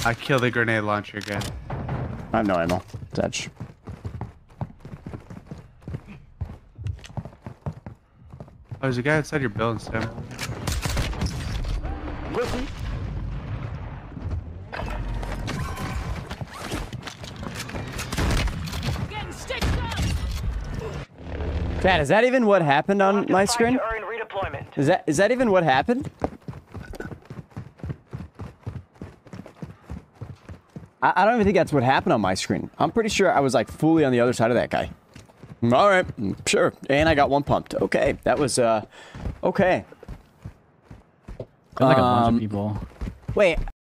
I killed the grenade launcher again. I have no ammo. Touch. Oh, there's a guy outside your building, Sam. Pussy. Chat, is that even what happened on my screen? Is that even what happened? I don't even think that's what happened on my screen. I'm pretty sure I was like fully on the other side of that guy. All right, sure. And I got one pumped. Okay, that was okay. There's like a bunch of people. Wait,